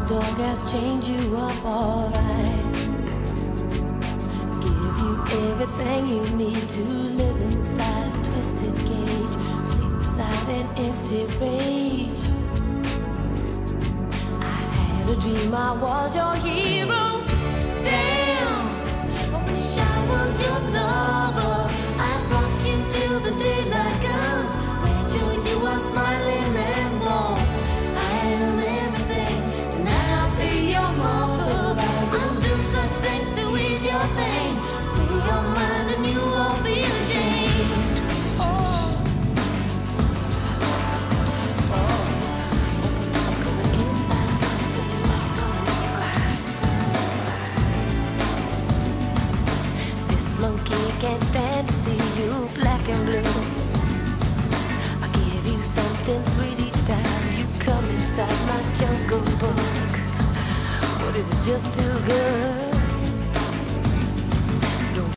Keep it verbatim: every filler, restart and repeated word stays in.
dog has chained you up alright. Give you everything you need to live inside a twisted cage. Sleep beside an empty rage. I had a dream I was your hero. Damn, I wish I was your lover. I'd rock you till the daylight comes. Made sure you are smiling and warm. I am everything. Tonight I'll be your mother. I'll do such things to ease your pain. Free your mind and you won't be ashamed. Oh, oh, I'm going inside. For you, I'm gonna make you cry. This monkey can't stand to see you black and blue. I give you something sweet each time you come inside my jungle book. What is it, just too good?